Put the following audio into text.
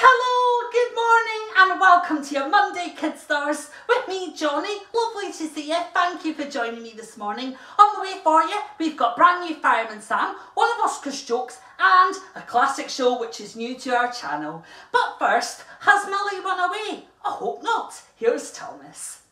Hello, good morning and welcome to your Monday Kid Stars with me, Johnny. Lovely to see you. Thank you for joining me this morning. On the way for you, we've got brand new Fireman Sam, one of Oscar's jokes and a classic show which is new to our channel. But first, has Molly run away? I hope not. Here's Thomas.